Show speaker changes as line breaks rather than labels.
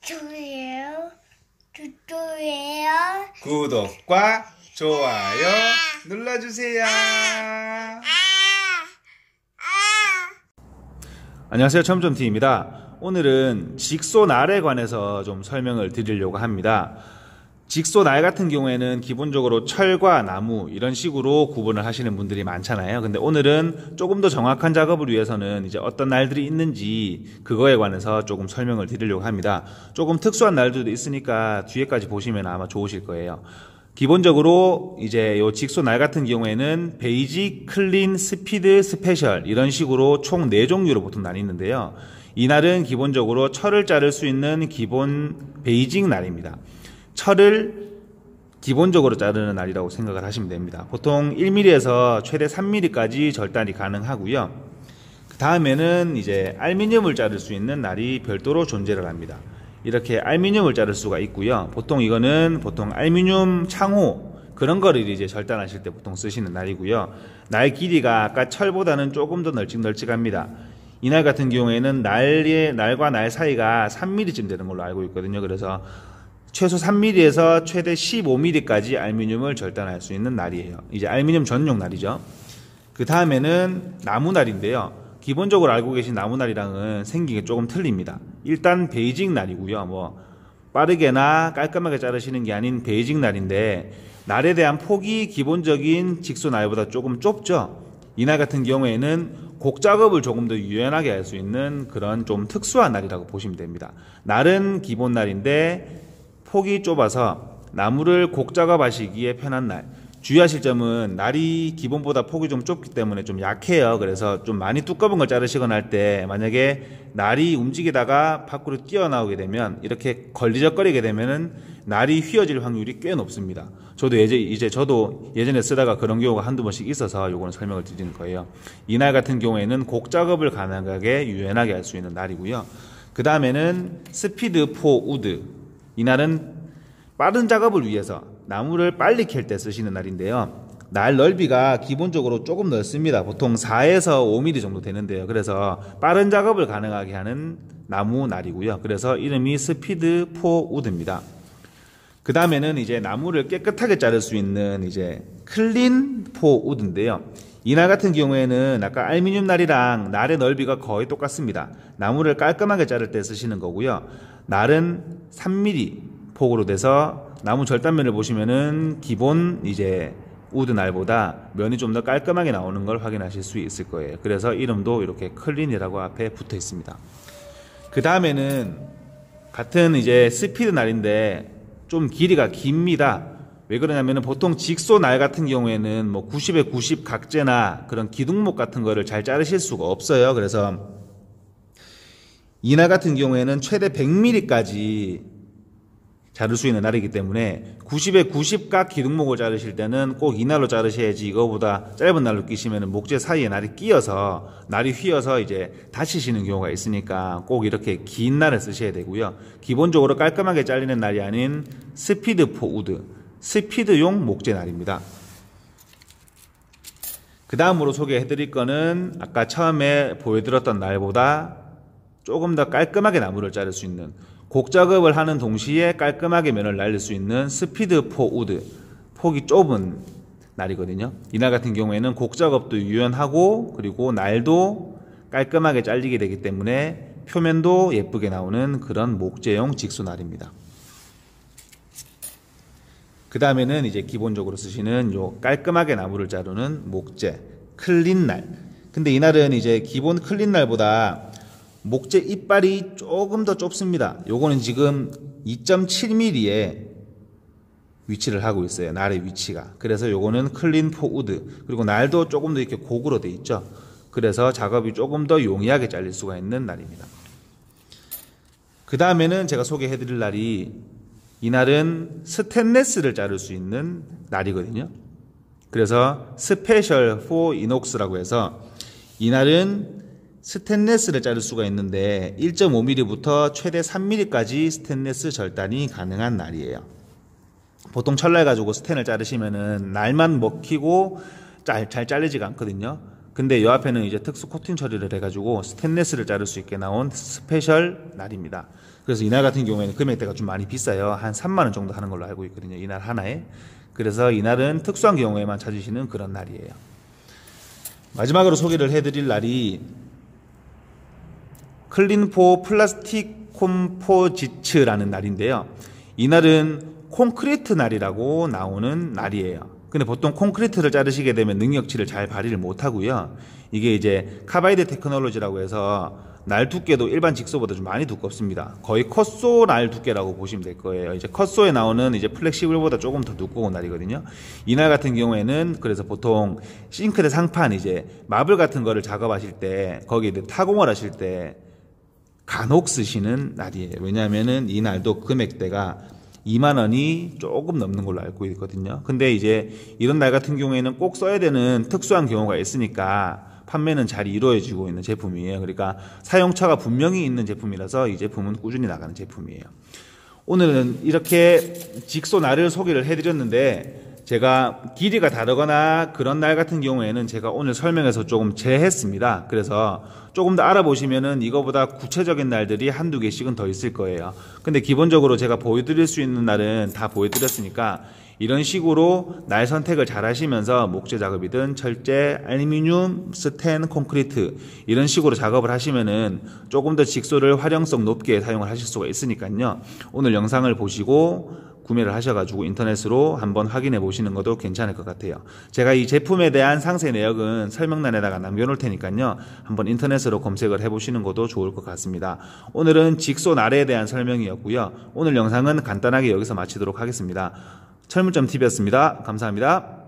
좋아요, 좋아요.
구독과 좋아요 눌러주세요. 안녕하세요, 첨좀TV입니다. 오늘은 직소날에 관해서 좀 설명을 드리려고 합니다. 직소날 같은 경우에는 기본적으로 철과 나무 이런 식으로 구분을 하시는 분들이 많잖아요. 근데 오늘은 조금 더 정확한 작업을 위해서는 이제 어떤 날들이 있는지 그거에 관해서 조금 설명을 드리려고 합니다. 조금 특수한 날들도 있으니까 뒤에까지 보시면 아마 좋으실 거예요. 기본적으로 이제 요 직소날 같은 경우에는 베이직, 클린, 스피드, 스페셜 이런 식으로 총 4종류로 보통 나뉘는데요. 이 날은 기본적으로 철을 자를 수 있는 기본 베이직 날입니다. 철을 기본적으로 자르는 날이라고 생각을 하시면 됩니다. 보통 1mm에서 최대 3mm까지 절단이 가능하고요. 그 다음에는 이제 알루미늄을 자를 수 있는 날이 별도로 존재를 합니다. 이렇게 알루미늄을 자를 수가 있고요. 보통 이거는 알루미늄 창호 그런 거를 이제 절단하실 때 보통 쓰시는 날이고요. 날 길이가 아까 철보다는 조금 더 널찍널찍합니다. 이 날 같은 경우에는 날과 날 사이가 3mm쯤 되는 걸로 알고 있거든요. 그래서 최소 3mm에서 최대 15mm까지 알루미늄을 절단할 수 있는 날이에요. 이제 알루미늄 전용 날이죠. 그 다음에는 나무날인데요. 기본적으로 알고 계신 나무날이랑은 생긴 게 조금 틀립니다. 일단 베이직 날이고요. 빠르게나 깔끔하게 자르시는 게 아닌 베이직 날인데 날에 대한 폭이 기본적인 직소날보다 조금 좁죠. 이 날 같은 경우에는 곡 작업을 조금 더 유연하게 할 수 있는 그런 좀 특수한 날이라고 보시면 됩니다. 날은 기본 날인데 폭이 좁아서 나무를 곡 작업하시기에 편한 날. 주의하실 점은 날이 기본보다 폭이 좀 좁기 때문에 좀 약해요. 그래서 좀 많이 두꺼운 걸 자르시거나 할 때 만약에 날이 움직이다가 밖으로 뛰어나오게 되면 이렇게 걸리적거리게 되면은 날이 휘어질 확률이 꽤 높습니다. 저도 예전에 쓰다가 그런 경우가 한두 번씩 있어서 요거는 설명을 드리는 거예요. 이 날 같은 경우에는 곡 작업을 가능하게 유연하게 할 수 있는 날이고요. 그 다음에는 스피드 포 우드. 이날은 빠른 작업을 위해서 나무를 빨리 캘 때 쓰시는 날인데요. 날 넓이가 기본적으로 조금 넓습니다. 보통 4에서 5mm 정도 되는데요. 그래서 빠른 작업을 가능하게 하는 나무 날이고요. 그래서 이름이 스피드 포 우드입니다. 그 다음에는 이제 나무를 깨끗하게 자를 수 있는 이제 클린 포 우드인데요. 이 날 같은 경우에는 아까 알루미늄 날이랑 날의 넓이가 거의 똑같습니다. 나무를 깔끔하게 자를 때 쓰시는 거고요. 날은 3mm 폭으로 돼서 나무 절단면을 보시면은 기본 이제 우드 날보다 면이 좀 더 깔끔하게 나오는 걸 확인하실 수 있을 거예요. 그래서 이름도 이렇게 클린이라고 앞에 붙어 있습니다. 그 다음에는 같은 이제 스피드 날인데 좀 길이가 깁니다. 왜 그러냐면은 보통 직소 날 같은 경우에는 90에 90 각재나 그런 기둥목 같은 거를 잘 자르실 수가 없어요. 그래서 이 날 같은 경우에는 최대 100mm까지 자를 수 있는 날이기 때문에 90에 90각 기둥목을 자르실 때는 꼭 이 날로 자르셔야지 이거보다 짧은 날로 끼시면 목재 사이에 날이 끼어서 날이 휘어서 이제 다치시는 경우가 있으니까 꼭 이렇게 긴 날을 쓰셔야 되고요. 기본적으로 깔끔하게 잘리는 날이 아닌 스피드 포 우드, 스피드용 목재 날입니다. 그 다음으로 소개해드릴 거는 아까 처음에 보여드렸던 날보다 조금 더 깔끔하게 나무를 자를 수 있는 곡 작업을 하는 동시에 깔끔하게 면을 날릴 수 있는 스피드 포 우드, 폭이 좁은 날이거든요. 이날 같은 경우에는 곡 작업도 유연하고 그리고 날도 깔끔하게 잘리게 되기 때문에 표면도 예쁘게 나오는 그런 목재용 직소날입니다. 그 다음에는 이제 기본적으로 쓰시는 요 깔끔하게 나무를 자르는 목재 클린 날. 근데 이날은 이제 기본 클린 날보다 목재 이빨이 조금 더 좁습니다. 요거는 지금 2.7mm에 위치를 하고 있어요. 날의 위치가. 그래서 요거는 클린 포 우드. 그리고 날도 조금 더 이렇게 곡으로 돼 있죠. 그래서 작업이 조금 더 용이하게 잘릴 수가 있는 날입니다. 그 다음에는 제가 소개해 드릴 날이 이날은 스테인리스를 자를 수 있는 날이거든요. 그래서 스페셜 포 이녹스라고 해서 이날은 스테인리스를 자를 수가 있는데 1.5mm부터 최대 3mm까지 스테인리스 절단이 가능한 날이에요. 보통 철날 가지고 스텐을 자르시면은 날만 먹히고 잘 잘리지가 않거든요. 근데 이 앞에는 이제 특수 코팅 처리를 해가지고 스테인리스를 자를 수 있게 나온 스페셜 날입니다. 그래서 이 날 같은 경우에는 금액대가 좀 많이 비싸요. 한 3만 원 정도 하는 걸로 알고 있거든요. 이 날 하나에. 그래서 이 날은 특수한 경우에만 찾으시는 그런 날이에요. 마지막으로 소개를 해드릴 날이 클린포 플라스틱 콤포지츠라는 날인데요. 이 날은 콘크리트 날이라고 나오는 날이에요. 근데 보통 콘크리트를 자르시게 되면 능력치를 잘 발휘를 못하고요. 이게 이제 카바이드 테크놀로지라고 해서 날 두께도 일반 직소보다 좀 많이 두껍습니다. 거의 컷소 날 두께라고 보시면 될 거예요. 이제 컷소에 나오는 이제 플렉시블보다 조금 더 두꺼운 날이거든요. 이 날 같은 경우에는 그래서 보통 싱크대 상판 이제 마블 같은 거를 작업하실 때 거기에 타공을 하실 때 간혹 쓰시는 날이에요. 왜냐하면은 이 날도 금액대가 2만 원이 조금 넘는 걸로 알고 있거든요. 근데 이제 이런 날 같은 경우에는 꼭 써야 되는 특수한 경우가 있으니까 판매는 잘 이루어지고 있는 제품이에요. 그러니까 사용처가 분명히 있는 제품이라서 이 제품은 꾸준히 나가는 제품이에요. 오늘은 이렇게 직소 날을 소개를 해드렸는데 제가 길이가 다르거나 그런 날 같은 경우에는 제가 오늘 설명해서 조금 제했습니다. 그래서 조금 더 알아보시면은 이거보다 구체적인 날들이 한두 개씩은 더 있을 거예요. 근데 기본적으로 제가 보여드릴 수 있는 날은 다 보여드렸으니까 이런 식으로 날 선택을 잘 하시면서 목재 작업이든 철제, 알루미늄, 스텐, 콘크리트 이런 식으로 작업을 하시면은 조금 더 직소를 활용성 높게 사용을 하실 수가 있으니까요. 오늘 영상을 보시고 구매를 하셔가지고 인터넷으로 한번 확인해 보시는 것도 괜찮을 것 같아요. 제가 이 제품에 대한 상세 내역은 설명란에다가 남겨놓을 테니까요. 한번 인터넷으로 검색을 해보시는 것도 좋을 것 같습니다. 오늘은 직소 날에 대한 설명이었고요. 오늘 영상은 간단하게 여기서 마치도록 하겠습니다. 철물점TV였습니다. 감사합니다.